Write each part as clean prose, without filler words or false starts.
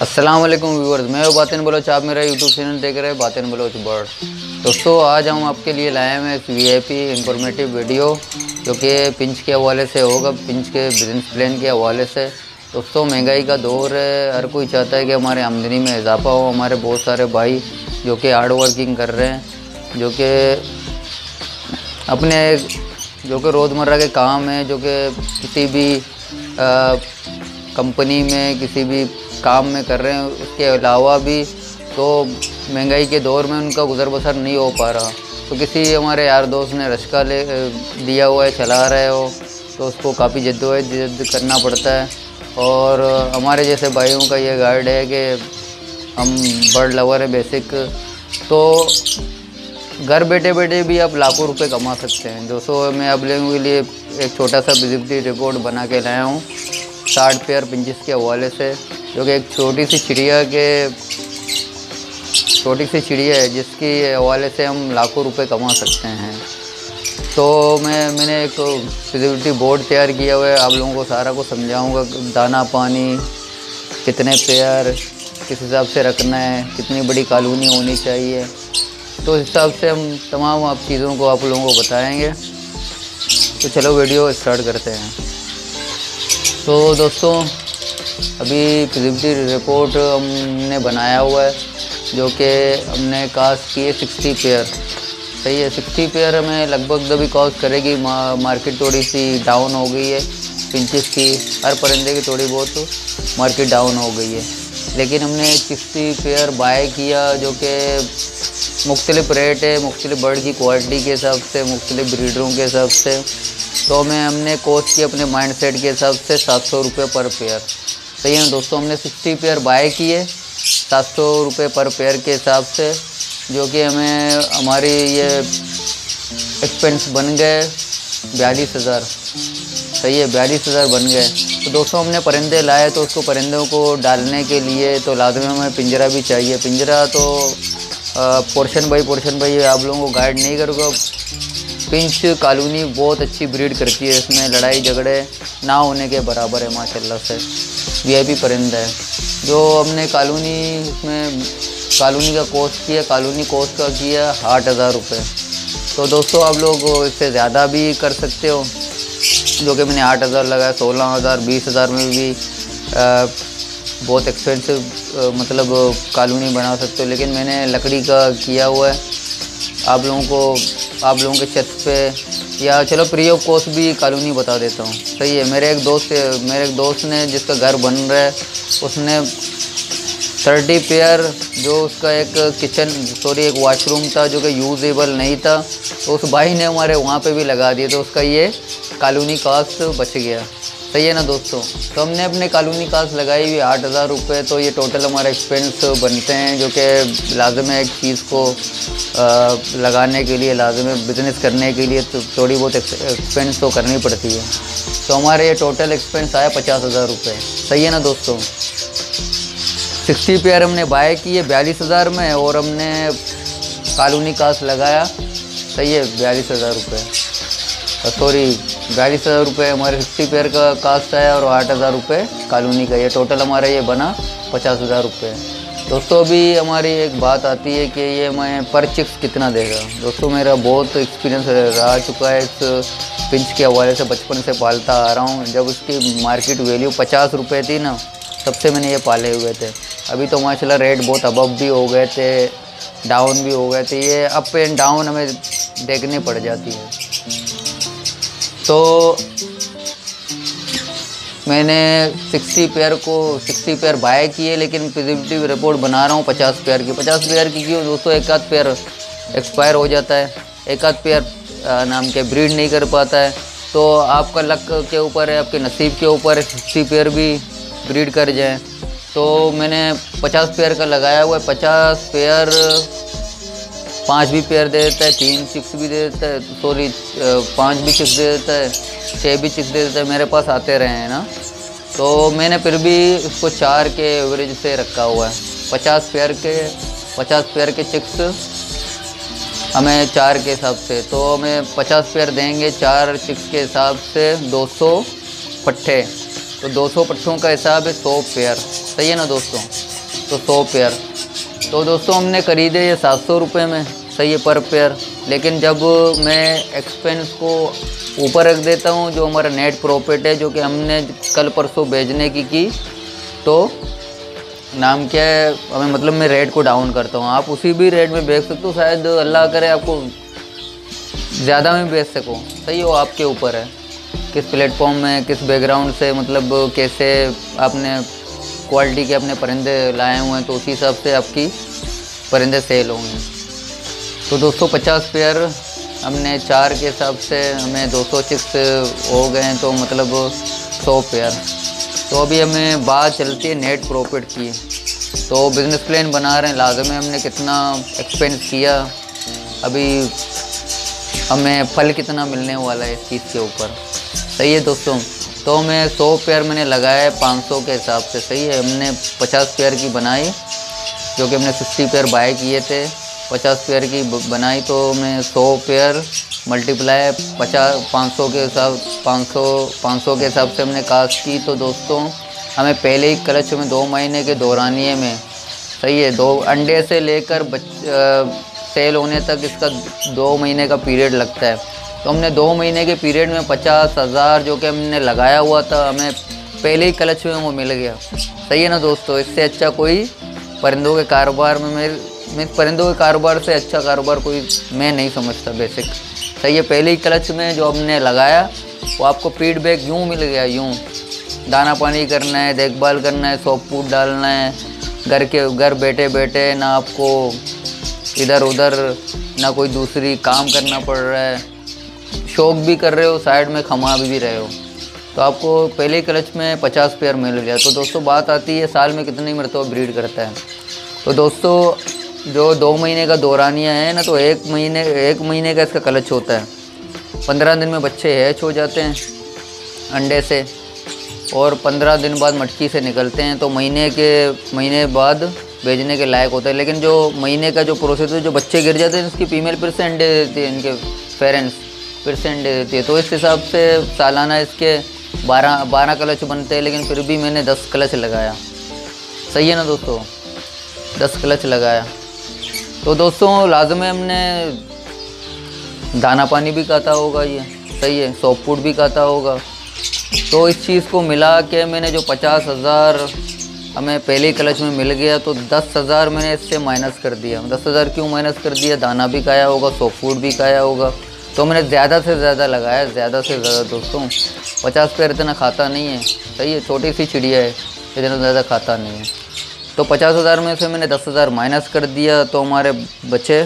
अस्सलाम वालेकुम व्यूअर्स, मैं हूं बातिन बलोच। आप मेरा यूट्यूब चैनल देख रहे हैं बातिन बलोच बर्ड। दोस्तों, आज हम आपके लिए लाए हैं एक वीआईपी इंफॉर्मेटिव वीडियो जो कि पिंच के हवाले से होगा, पिंच के बिजनेस प्लान के हवाले से। दोस्तों, महंगाई का दौर है, हर कोई चाहता है कि हमारे आमदनी में इजाफा हो। हमारे बहुत सारे भाई जो कि हार्ड वर्किंग कर रहे हैं, जो कि अपने रोज़मर्रा के काम हैं, जो कि किसी भी कंपनी में किसी भी काम में कर रहे हैं, उसके अलावा भी तो महंगाई के दौर में उनका गुज़र बसर नहीं हो पा रहा। तो किसी हमारे यार दोस्त ने रश्का ले दिया हुआ है, चला रहे हो, तो उसको काफ़ी जद्दोजहद करना पड़ता है। और हमारे जैसे भाइयों का ये गाइड है कि हम बर्ड लवर है बेसिक, तो घर बैठे बैठे भी आप लाखों रुपए कमा सकते हैं। दोस्तों, मैं आप लोगों के लिए एक छोटा सा विजिबिलिटी रिपोर्ट बना के लाया हूँ 60 पेयर पिंचेस के हवाले से, जो कि एक छोटी सी चिड़िया है जिसके हवाले से हम लाखों रुपए कमा सकते हैं। तो मैंने एक विजिबिलिटी बोर्ड तैयार किया हुआ है, आप लोगों को सारा को समझाऊंगा। दाना पानी, कितने पेयर किस हिसाब से रखना है, कितनी बड़ी कॉलोनी होनी चाहिए, तो इस हिसाब से हम तमाम आप चीज़ों को आप लोगों को बताएंगे। तो चलो वीडियो स्टार्ट करते हैं। तो दोस्तों, अभी फिजिबिलिटी रिपोर्ट हमने बनाया हुआ है, जो कि हमने कास्ट की है 60 पेयर। सही है, 60 पेयर हमें लगभग अभी कॉस्ट करेगी। मार्केट थोड़ी सी डाउन हो गई है पिंचेस की, हर परिंदे की थोड़ी बहुत मार्केट डाउन हो गई है, लेकिन हमने 60 पेयर बाय किया, जो कि मुख्तलिफ रेट है, मुख्तलिफ बर्ड की क्वालिटी के हिसाब से, मुख्तलिफ ब्रीडरों के हिसाब से। तो हमने कॉस्ट की अपने माइंड सेट के हिसाब से 700 रुपये पर पेयर। सही है दोस्तों, हमने 60 पेयर बाय किए 700 रुपये पर पेयर के हिसाब से, जो कि हमें हमारी ये एक्सपेंस बन गए 42,000। सही है, 42,000 बन गए। तो दोस्तों, हमने परिंदे लाए, तो उसको परिंदों को डालने के लिए तो लाजमी हमें पिंजरा भी चाहिए। पिंजरा तो पोर्शन बाई आप लोगों को गाइड नहीं करूँगा। पिंच कॉलोनी बहुत अच्छी ब्रीड करती है, इसमें लड़ाई झगड़े ना होने के बराबर है माशाल्लाह से। वीआईपी परिंदा है जो हमने कॉलोनी, इसमें कॉलोनी का कॉस्ट किया, कॉलोनी कॉस्ट का किया 8,000 रुपये। तो दोस्तों, आप लोग इससे ज़्यादा भी कर सकते हो, जो कि मैंने 8,000 लगाया। 16,000 20,000 में भी बहुत एक्सपेंसिव मतलब कॉलोनी बना सकते हो, लेकिन मैंने लकड़ी का किया हुआ है। आप लोगों के छत पे, या चलो फ्री ऑफ कॉस्ट भी कॉलोनी बता देता हूँ। सही है, मेरे एक दोस्त ने जिसका घर बन रहा है, उसने 30 पेयर, जो उसका एक वॉशरूम था जो कि यूजेबल नहीं था, तो उस भाई ने हमारे वहाँ पे भी लगा दिया, तो उसका ये कॉलोनी कास्ट बच गया। सही है ना दोस्तों। तो हमने अपने कॉलोनी कास्ट लगाई हुई 8,000 रुपये। तो ये टोटल हमारे एक्सपेंस बनते हैं, जो कि लाजम है एक चीज़ को लगाने के लिए, लाजम है बिज़नेस करने के लिए, तो थोड़ी बहुत एक्सपेंस तो करनी पड़ती है। तो हमारे ये टोटल एक्सपेंस आया 50,000 रुपये। सही है ना दोस्तों। 60 पेयर हमने बाय किए 42,000 में, और हमने कॉलोनी कास्ट लगाया। सही है, 42,000 रुपये, सॉरी 42,000 रुपये हमारे 60 पेयर का कास्ट आया, और 8,000 रुपये कॉलोनी का। ये टोटल हमारा ये बना 50,000 रुपये। दोस्तों, अभी हमारी एक बात आती है कि ये मैं पर चिक्स कितना देगा। दोस्तों, मेरा बहुत एक्सपीरियंस रह चुका है इस पिंच के हवाले से, बचपन से पालता आ रहा हूँ। जब उसकी मार्केट वैल्यू 50 रुपये थी ना, तब से मैंने ये पाले हुए थे। अभी तो माशाल्लाह रेट बहुत अबव भी हो गए थे, डाउन भी हो गए थे। ये अप एंड डाउन हमें देखनी पड़ जाती है। तो मैंने 60 पेयर बाय किए, लेकिन फिजिबिलिटी रिपोर्ट बना रहा हूँ 50 पेयर की। 50 पेयर की क्यों दोस्तों, एक आध पेयर एक्सपायर हो जाता है, एक आध पेयर नाम के ब्रीड नहीं कर पाता है। तो आपका लक के ऊपर है, आपके नसीब के ऊपर है, 60 पेयर भी ब्रीड कर जाएँ। तो मैंने 50 पेयर का लगाया हुआ है। 50 पेयर 5 भी पेयर दे देता है, 3 चिक्स भी दे देता है, सॉरी 5 भी चिक्स दे देता है, 6 भी चिक्स दे देता है। मेरे पास आते रहे हैं ना, तो मैंने फिर भी इसको 4 के एवरेज से रखा हुआ है। 50 पेयर के चिक्स हमें 4 के हिसाब से, तो हमें 50 पेयर देंगे 4 चिक्स के हिसाब से 200 पट्ठे। तो 200 पट्ठों का हिसाब है 100 पेयर। सही है ना दोस्तों। तो 100 पेयर। तो दोस्तों हमने खरीदे ये 700 रुपये में, सही है, पर पेयर। लेकिन जब मैं एक्सपेंस को ऊपर रख देता हूँ, जो हमारा नेट प्रॉफिट है, जो कि हमने कल परसों बेचने की तो नाम क्या है, हमें मतलब मैं रेट को डाउन करता हूँ। आप उसी भी रेट में बेच सकते हो, शायद अल्लाह करे आपको ज़्यादा में बेच सको, सही हो, आपके ऊपर है किस प्लेटफॉर्म में, किस बैकग्राउंड से, मतलब कैसे आपने क्वालिटी के अपने परिंदे लाए हुए हैं, तो उसी हिसाब से आपकी परिंदे सेल होंगे। तो दोस्तों 50 पेयर हमने 4 के हिसाब से हमें 200 चिक्स हो गए हैं, तो मतलब 100 पेयर। तो अभी हमें बात चलती है नेट प्रॉफिट की। तो बिज़नेस प्लान बना रहे हैं, लाजम है हमने कितना एक्सपेंस किया, अभी हमें फल कितना मिलने वाला है इस चीज़ के ऊपर, सही है दोस्तों। तो मैं 100 पेयर मैंने लगाया है 500 के हिसाब से, सही है। हमने 50 पेयर की बनाई, जो कि हमने 60 पेयर बाय किए थे, 50 पेयर की बनाई। तो मैं 100 पेयर मल्टीप्लाई 500 के हिसाब 500 के हिसाब से हमने कास्ट की। तो दोस्तों हमें पहले ही क्लच में 2 महीने के दौरानिए में, सही है, 2 अंडे से लेकर सेल होने तक इसका 2 महीने का पीरियड लगता है। तो हमने 2 महीने के पीरियड में 50,000 जो कि हमने लगाया हुआ था, हमें पहले ही क्लच में वो मिल गया, सही है ना दोस्तों। इससे अच्छा कोई परिंदों के कारोबार में मैं परिंदों के कारोबार से अच्छा कारोबार कोई मैं नहीं समझता, बेसिक, सही है। पहले ही क्लच में जो हमने लगाया वो आपको फीडबैक यूँ मिल गया, यूँ दाना पानी करना है, देखभाल करना है, सॉफ्ट फूड डालना है, घर बैठे बैठे ना आपको इधर उधर ना कोई दूसरी काम करना पड़ रहा है, शौक भी कर रहे हो, साइड में कमा भी रहे हो, तो आपको पहले ही क्लच में 50 पेयर मिल गया। तो दोस्तों बात आती है साल में कितनी मरतबा ब्रीड करता है। तो दोस्तों जो 2 महीने का दौरानिया है ना, तो 1 महीने का इसका क्लच होता है। 15 दिन में बच्चे हैच हो जाते हैं अंडे से, और 15 दिन बाद मटकी से निकलते हैं। तो महीने बाद बेचने के लायक होता है। लेकिन जो महीने का जो प्रोसेस है, जो बच्चे गिर जाते हैं, इसकी फीमेल फिर से अंडे देती है, इनके पेरेंट्स फिर से अंडे देती है। तो इस हिसाब से सालाना इसके 12 क्लच बनते हैं। लेकिन फिर भी मैंने 10 क्लच लगाया, सही है ना दोस्तों, 10 क्लच लगाया। तो दोस्तों लाजम है हमने दाना पानी भी खाता होगा, ये सही है, सॉफ्ट फूड भी खाता होगा। तो इस चीज़ को मिला के मैंने जो 50,000 हमें पहले क्लच में मिल गया, तो 10,000 मैंने इससे माइनस कर दिया। 10,000 क्यों माइनस कर दिया, दाना भी खाया होगा, सॉफ्ट फूड भी खाया होगा। तो मैंने ज़्यादा से ज़्यादा लगाया, ज़्यादा से ज़्यादा। दोस्तों 50 पेयर इतना खाता नहीं है, सही है, छोटी सी चिड़िया है, इतना ज़्यादा खाता नहीं है। तो 50,000 में से मैंने 10,000 माइनस कर दिया, तो हमारे बचे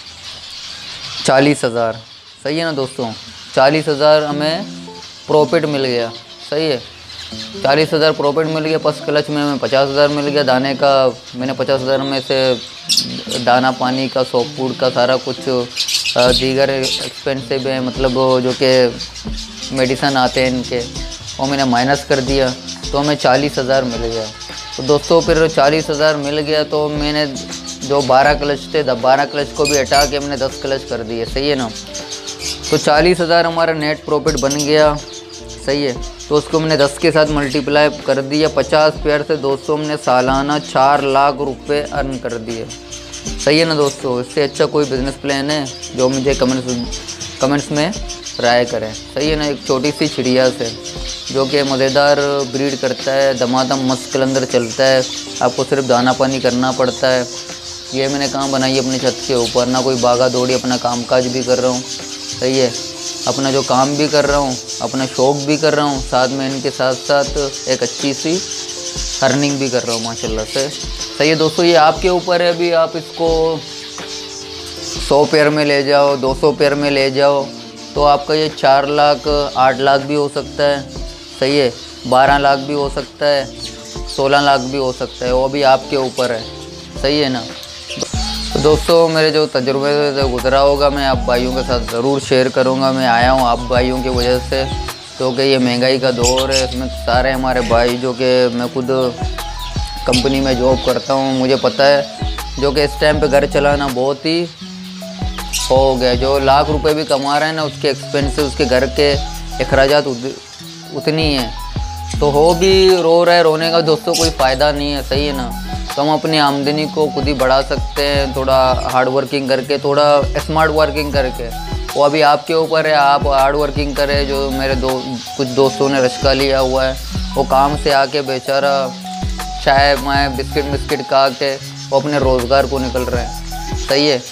40,000, सही है ना दोस्तों। 40,000 हमें प्रॉफिट मिल गया, सही है, 40,000 प्रॉफिट मिल गया। प्लस क्लच में हमें 50,000 मिल गया। दाने का मैंने 50,000 में से दाना पानी का, सॉफ्ट फूड का, सारा कुछ दीगर एक्सपेंसिव है, मतलब जो कि मेडिसन आते हैं इनके, वो मैंने माइनस कर दिया, तो हमें 40,000 मिल गया। तो दोस्तों फिर 40,000 मिल गया, तो मैंने जो 12 क्लच थे, 12 क्लच को भी हटा के हमने 10 क्लच कर दिए, सही है ना। तो 40,000 हमारा नेट प्रॉफिट बन गया, सही है। तो उसको हमने 10 के साथ मल्टीप्लाई कर दिया। 50 पेयर से दोस्तों हमने सालाना 4 लाख रुपए अर्न कर दिए, सही है ना दोस्तों। इससे अच्छा कोई बिज़नेस प्लान है जो मुझे कमेंट्स में राय करें, सही है ना। एक छोटी सी चिड़िया से जो कि मज़ेदार ब्रीड करता है, दमादम मस्त के अंदर चलता है, आपको सिर्फ दाना पानी करना पड़ता है। ये मैंने कहाँ बनाई अपनी छत के ऊपर, ना कोई भागा दौड़ी, अपना कामकाज भी कर रहा हूँ, सही है, अपना जो काम भी कर रहा हूँ, अपना शौक़ भी कर रहा हूँ, साथ में इनके साथ साथ एक अच्छी सी अर्निंग भी कर रहा हूँ माशाल्लाह से, सही है दोस्तों। ये आपके ऊपर है, अभी आप इसको 100 पेयर में ले जाओ, 200 पेयर में ले जाओ, तो आपका ये 4 लाख 8 लाख भी हो सकता है, सही है, 12 लाख भी हो सकता है, 16 लाख भी हो सकता है, वो भी आपके ऊपर है, सही है ना। तो दोस्तों मेरे जो तजुर्बे से गुजरा होगा मैं आप भाइयों के साथ ज़रूर शेयर करूंगा। मैं आया हूं आप भाइयों की वजह से, क्योंकि ये महंगाई का दौर है, इसमें सारे हमारे भाई, जो कि मैं खुद कंपनी में जॉब करता हूं, मुझे पता है, जो कि इस टाइम पे घर चलाना बहुत ही हो गया। जो लाख रुपए भी कमा रहे हैं ना, उसके एक्सपेंसेस, उसके घर के अखराजात उतनी हैं, तो हो भी रो रहा है, रोने का दोस्तों कोई फ़ायदा नहीं है, सही है ना। तो हम अपनी आमदनी को खुद ही बढ़ा सकते हैं, थोड़ा हार्ड वर्किंग करके, थोड़ा स्मार्ट वर्किंग करके। वो अभी आपके ऊपर है, आप हार्ड वर्किंग करें। जो मेरे कुछ दोस्तों ने रश्का लिया हुआ है, वो काम से आके बेचारा चाय माय बिस्किट खा के वो अपने रोज़गार को निकल रहे हैं। सही है।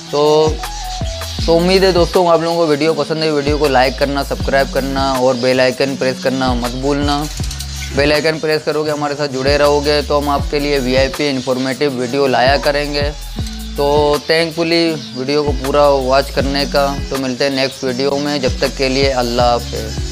तो उम्मीद है दोस्तों आप लोगों को वीडियो पसंद है। वीडियो को लाइक करना, सब्सक्राइब करना और बेल आइकन प्रेस करना मत भूलना। बेल आइकन प्रेस करोगे, हमारे साथ जुड़े रहोगे, तो हम आपके लिए VIP इन्फॉर्मेटिव वीडियो लाया करेंगे। तो थैंकफुली वीडियो को पूरा वॉच करने का। तो मिलते हैं नेक्स्ट वीडियो में, जब तक के लिए अल्लाह हाफ़िज़।